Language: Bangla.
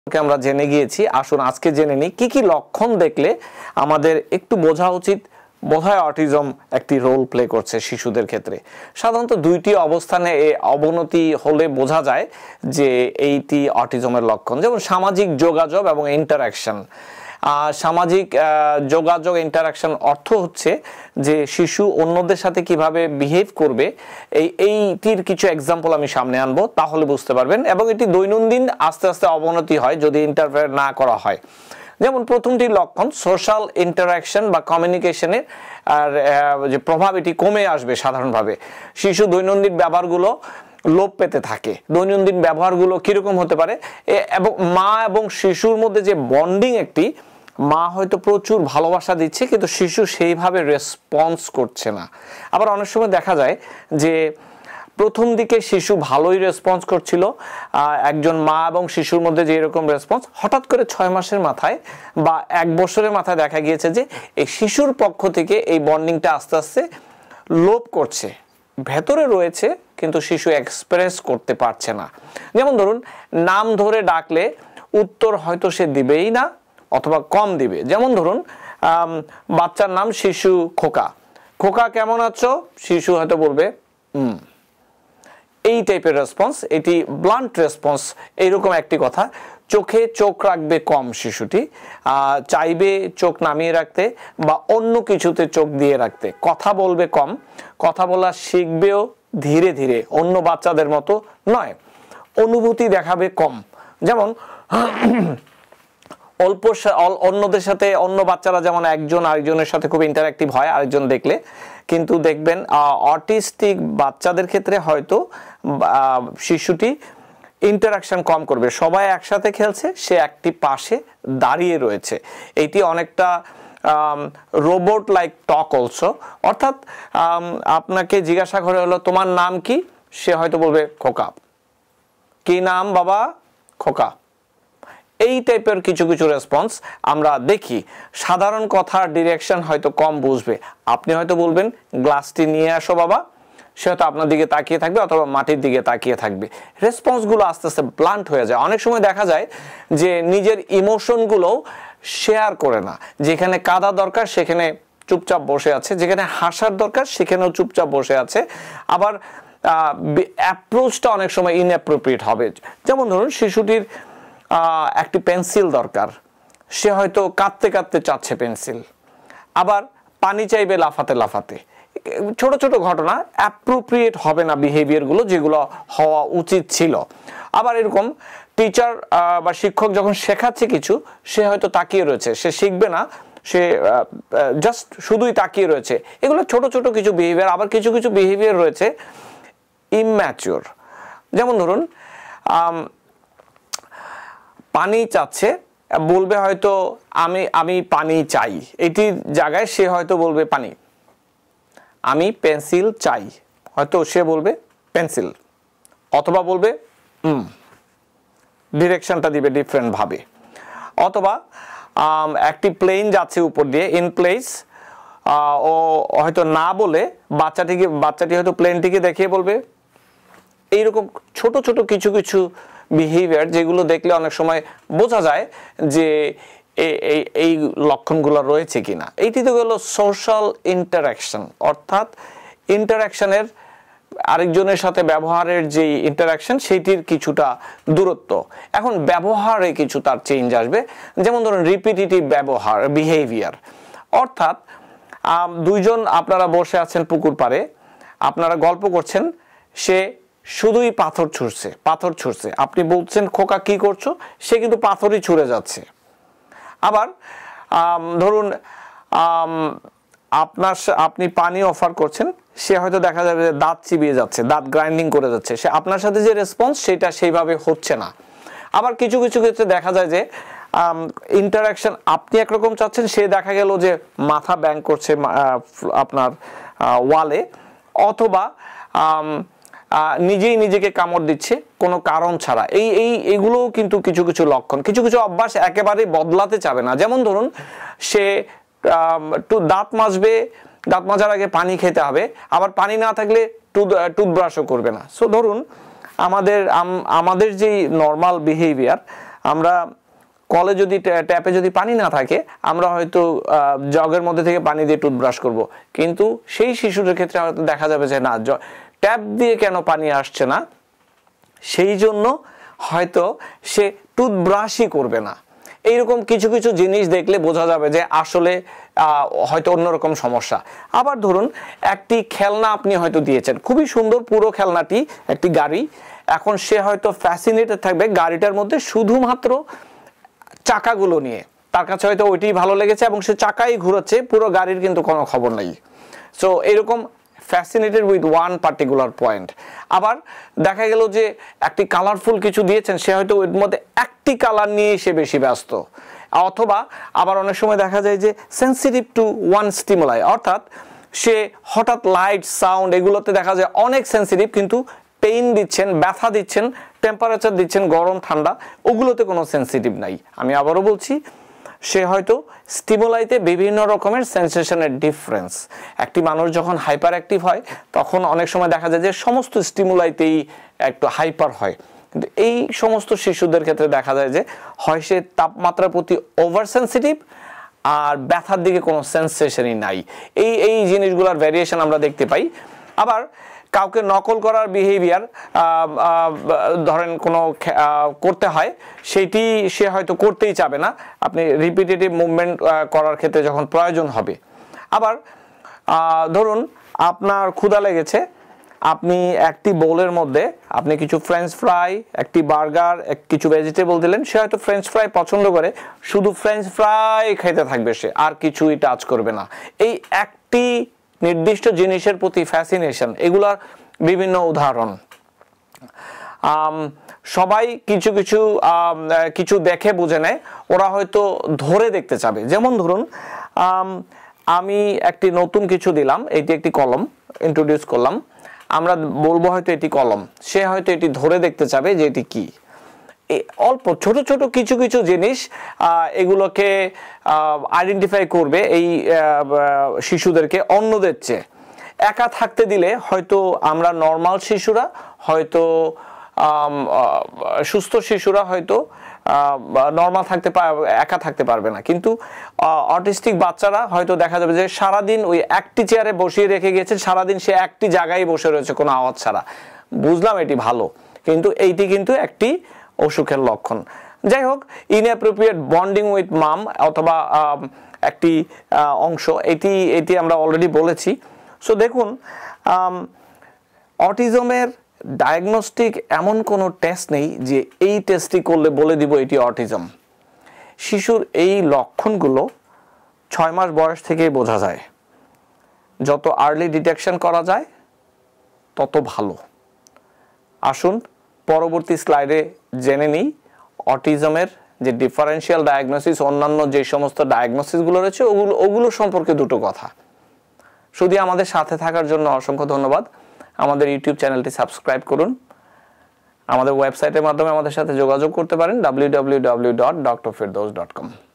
আমরা জেনে গিয়েছি, আসুন আজকে জেনে নিই কি কি লক্ষণ দেখলে আমাদের একটু বোঝা উচিত বোধহয় অটিজম একটি রোল প্লে করছে শিশুদের ক্ষেত্রে। সাধারণত দুইটি অবস্থানে অবনতি হলে বোঝা যায় যে এইটি অটিজমের লক্ষণ, যেমন সামাজিক যোগাযোগ এবং ইন্টারাকশন। সামাজিক যোগাযোগ ইন্টারাকশন অর্থ হচ্ছে যে শিশু অন্যদের সাথে কিভাবে বিহেভ করবে, এইটির কিছু এক্সাম্পল আমি সামনে আনবো, তাহলে বুঝতে পারবেন। এবং এটি দৈনন্দিন আস্তে আস্তে অবনতি হয় যদি ইন্টারফেয়ার না করা হয়। যেমন প্রথমটি লক্ষণ সোশ্যাল ইন্টারাকশন বা কমিউনিকেশনের আর যে প্রভাব, এটি কমে আসবে সাধারণভাবে। শিশু দৈনন্দিন ব্যবহারগুলো লোপ পেতে থাকে। দৈনন্দিন ব্যবহারগুলো কিরকম হতে পারে, এবং মা এবং শিশুর মধ্যে যে বন্ডিং, একটি মা হয়তো প্রচুর ভালোবাসা দিচ্ছে কিন্তু শিশু সেইভাবে রেসপন্স করছে না। আবার অনেক সময় দেখা যায় যে প্রথম দিকে শিশু ভালোই রেসপন্স করছিল, একজন মা এবং শিশুর মধ্যে যে এরকম রেসপন্স, হঠাৎ করে 6 মাসের মাথায় বা 1 বছরের মাথায় দেখা গিয়েছে যে এই শিশুর পক্ষ থেকে এই বন্ডিংটা আস্তে আস্তে লোপ করছে। ভেতরে রয়েছে কিন্তু শিশু এক্সপ্রেস করতে পারছে না। যেমন ধরুন, নাম ধরে ডাকলে উত্তর হয়তো সে দিবেই না অথবা কম দিবে। যেমন ধরুন, বাচ্চার নাম শিশু খোকা, খোকা কেমন আছো, শিশু হয়তো বলবে এই টাইপের রেসপন্স, এটি ব্লান্ট রেসপন্স। এইরকম একটি কথা। চোখে চোখ রাখবে কম শিশুটি, চাইবে চোখ নামিয়ে রাখতে বা অন্য কিছুতে চোখ দিয়ে রাখতে। কথা বলবে কম, কথা বলা শিখবেও ধীরে ধীরে, অন্য বাচ্চাদের মতো নয়। অনুভূতি দেখাবে কম, যেমন অন্যদের সাথে, অন্য বাচ্চারা যেমন একজন আরেকজনের সাথে খুব ইন্টারঅ্যাক্টিভ হয় আরেকজন দেখলে, কিন্তু দেখবেন অটিস্টিক বাচ্চাদের ক্ষেত্রে হয়তো শিশুটি ইন্টারাকশন কম করবে। সবাই একসাথে খেলছে, সে একটি পাশে দাঁড়িয়ে রয়েছে। এটি অনেকটা রোবট লাইক টক অলসো, অর্থাৎ আপনাকে জিজ্ঞাসা করে হলো তোমার নাম কি, সে হয়তো বলবে খোকা। কি নাম বাবা? খোকা। এই টাইপের কিছু কিছু রেসপন্স আমরা দেখি। সাধারণ কথার ডিরেকশন হয়তো কম বুঝবে। আপনি হয়তো বলবেন গ্লাসটি নিয়ে আসো বাবা, সে হয়তো আপনার দিকে তাকিয়ে থাকবে অথবা মাটির দিকে তাকিয়ে থাকবে। রেসপন্সগুলো আস্তে আস্তে ব্লান্ট হয়ে যায়। অনেক সময় দেখা যায় যে নিজের ইমোশনগুলোও শেয়ার করে না। যেখানে কাঁদা দরকার সেখানে চুপচাপ বসে আছে, যেখানে হাসার দরকার সেখানেও চুপচাপ বসে আছে। আবার অ্যাপ্রোচটা অনেক সময় ইনঅ্যাপ্রোপ্রিয়েট হবে। যেমন ধরুন, শিশুটির একটি পেন্সিল দরকার, সে হয়তো কাঁদতে কাঁদতে চাচ্ছে পেন্সিল, আবার পানি চাইবে লাফাতে লাফাতে। ছোট ছোট ঘটনা, অ্যাপ্রোপ্রিয়েট হবে না বিহেভিয়ারগুলো যেগুলো হওয়া উচিত ছিল। আবার এরকম টিচার বা শিক্ষক যখন শেখাচ্ছে কিছু, সে হয়তো তাকিয়ে রয়েছে, সে শিখবে না, সে জাস্ট শুধুই তাকিয়ে রয়েছে। এগুলো ছোট ছোট কিছু বিহেভিয়ার। আবার কিছু কিছু বিহেভিয়ার রয়েছে ইম্যাচিওর। যেমন ধরুন, পানি চাচ্ছে, বলবে হয়তো আমি পানি চাই, এটির জায়গায় সে হয়তো বলবে পানি। আমি পেন্সিল চাই, হয়তো সে বলবে পেন্সিল, অথবা বলবে ডিরেকশনটা দিবে ডিফারেন্ট ভাবে। অথবা একটি প্লেন যাচ্ছে উপর দিয়ে, ইন প্লেস, ও হয়তো না বলে বাচ্চাটি হয়তো প্লেনটিকে দেখিয়ে বলবে। এইরকম ছোট ছোট কিছু কিছু বিহেভিয়ার যেগুলো দেখলে অনেক সময় বোঝা যায় যে এই লক্ষণগুলো রয়েছে কিনা। এইটি তো গেল সোশ্যাল ইন্টারাকশন, অর্থাৎ ইন্টারাকশনের আরেকজনের সাথে ব্যবহারের যে ইন্টারাকশন সেটির কিছুটা দূরত্ব। এখন ব্যবহারে কিছু তার চেঞ্জ আসবে। যেমন ধরুন, রিপিটিটিভ ব্যবহার, বিহেভিয়ার, অর্থাৎ দুইজন আপনারা বসে আছেন পুকুর পাড়ে, আপনারা গল্প করছেন, সে শুধুই পাথর ছুঁড়ছে। আপনি বলছেন খোকা কি করছো, সে কিন্তু পাথরই ছুঁড়ে যাচ্ছে। আবার ধরুন, আপনি পানি অফার করছেন, সে হয়তো দেখা যাবে যে দাঁত চিবিয়ে যাচ্ছে, দাঁত গ্রাইন্ডিং করে যাচ্ছে। সে আপনার সাথে যে রেসপন্স সেটা সেইভাবে হচ্ছে না। আবার কিছু কিছু ক্ষেত্রে দেখা যায় যে ইন্টারাকশন আপনি একরকম চাচ্ছেন, সে দেখা গেল যে মাথা ব্যাং করছে আপনার ওয়ালে, অথবা নিজেই নিজেকে কামড় দিচ্ছে কোনো কারণ ছাড়া। এইগুলোও কিন্তু কিছু কিছু লক্ষণ। কিছু কিছু অভ্যাস একেবারে বদলাতে চাবে না। যেমন ধরুন, সে দাঁত মাজবে, দাঁত মাজার আগে পানি খেতে হবে, আবার পানি না থাকলে টুথব্রাশও করবে না। সো ধরুন, আমাদের যেই নর্মাল বিহেভিয়ার, আমরা কলে যদি ট্যাপে যদি পানি না থাকে আমরা হয়তো জগের মধ্যে থেকে পানি দিয়ে টুথব্রাশ করব, কিন্তু সেই শিশুদের ক্ষেত্রে হয়তো দেখা যাবে যে না, ট্যাপ দিয়ে কেন পানি আসছে না, সেই জন্য হয়তো সে টুথব্রাশই করবে না। এইরকম কিছু কিছু জিনিস দেখলে বোঝা যাবে যে আসলে হয়তো অন্যরকম সমস্যা। আবার ধরুন একটি খেলনা আপনি হয়তো দিয়েছেন, খুবই সুন্দর পুরো খেলনাটি, একটি গাড়ি, এখন সে হয়তো ফ্যাসিনেটেড থাকবে গাড়িটার মধ্যে শুধুমাত্র চাকাগুলো নিয়ে, তার কাছে হয়তো ওইটাই ভালো লেগেছে এবং সে চাকাই ঘুরাচ্ছে, পুরো গাড়ির কিন্তু কোনো খবর নেই। সো এরকম fascinated with one particular point. আবার দেখা গেল যে একটি কালারফুল কিছু দিয়েছেন, সে হয়তো ওর মধ্যে একটি কালার নিয়ে সে বেশি ব্যস্ত। অথবা আবার অনেক সময় দেখা যায় যে সেন্সিটিভ টু ওয়ান স্টিমুলাই, অর্থাৎ সে হঠাৎ লাইট সাউন্ড এগুলোতে দেখা যায় অনেক সেন্সিটিভ, কিন্তু পেইন দিচ্ছেন, ব্যথা দিচ্ছেন, টেম্পারেচার দিচ্ছেন গরম ঠান্ডা, ওগুলোতে কোনো সেন্সিটিভ নাই। আমি আবারও বলছি, সে হয়তো স্টিমুলাইতে বিভিন্ন রকমের সেন্সেশনের ডিফারেন্স। একটি মানুষ যখন হাইপার অ্যাক্টিভ হয় তখন অনেক সময় দেখা যায় যে সমস্ত স্টিমুলাইতেই একটু হাইপার হয়, কিন্তু এই সমস্ত শিশুদের ক্ষেত্রে দেখা যায় যে হয় সে তাপমাত্রার প্রতি ওভার সেন্সিটিভ আর ব্যথার দিকে কোনো সেন্সেশনই নাই। এই জিনিসগুলোর ভ্যারিয়েশন আমরা দেখতে পাই। আবার কাউকে নকল করার বিহেভিয়ার ধরেন কোনো করতে হয়, সেইটি সে হয়তো করতেই চাবে না, আপনি রিপিটেটিভ মুভমেন্ট করার ক্ষেত্রে যখন প্রয়োজন হবে। আবার ধরুন আপনার ক্ষুধা লেগেছে, আপনি একটি বোলের মধ্যে আপনি কিছু ফ্রেঞ্চ ফ্রাই, একটি বার্গার, কিছু ভেজিটেবল দিলেন, সে হয়তো ফ্রেঞ্চ ফ্রাই পছন্দ করে, শুধু ফ্রেঞ্চ ফ্রাই খেতে থাকবে, সে আর কিছুই টাচ করবে না। এই একটি নির্দিষ্ট জিনিসের প্রতি ফ্যাসিনেশন, এগুলার বিভিন্ন উদাহরণ। সবাই কিছু কিছু কিছু দেখে বুঝে নেয়, ওরা হয়তো ধরে দেখতে চাবে। যেমন ধরুন আমি একটি নতুন কিছু দিলাম, এটি একটি কলম ইন্ট্রোডিউস করলাম, আমরা বলবো হয়তো এটি কলম, সে হয়তো এটি ধরে দেখতে চাবে যে এটি কি। অল্প ছোট ছোট কিছু কিছু জিনিস এগুলোকে আইডেন্টিফাই করবে এই শিশুদেরকে অন্যদের চেয়ে। একা থাকতে দিলে হয়তো আমরা নর্মাল শিশুরা হয়তো সুস্থ শিশুরা হয়তো নর্মাল একা থাকতে পারবে না, কিন্তু অটিস্টিক বাচ্চারা হয়তো দেখা যাবে যে সারাদিন ওই একটি চেয়ারে বসিয়ে রেখে গেছেন, সারাদিন সে একটি জায়গায় বসে রয়েছে কোনো আওয়াজ ছাড়া। বুঝলাম এটি ভালো, কিন্তু এইটি কিন্তু একটি অসুখের লক্ষণ। যাই হোক, ইনঅ্যাপ্রোপ্রিয়েট বন্ডিং উইথ মাম অথবা একটি অংশ, এটি আমরা অলরেডি বলেছি। সো দেখুন, অটিজমের ডায়াগনস্টিক এমন কোনো টেস্ট নেই যে এই টেস্টটি করলে বলে দিব এটি অটিজম। শিশুর এই লক্ষণগুলো 6 মাস বয়স থেকেই বোঝা যায়। যত আর্লি ডিটেকশন করা যায় তত ভালো। আসুন পরবর্তী স্লাইডে জেনে নিই অটিজমের যে ডিফারেন্সিয়াল ডায়াগনোসিস, অন্যান্য যে সমস্ত ডায়াগনোসিসগুলো রয়েছে ওগুলো সম্পর্কে দুটো কথা। শুধু আমাদের সাথে থাকার জন্য অসংখ্য ধন্যবাদ। আমাদের ইউটিউব চ্যানেলটি সাবস্ক্রাইব করুন। আমাদের ওয়েবসাইটের মাধ্যমে আমাদের সাথে যোগাযোগ করতে পারেন www.drfirdaus.com।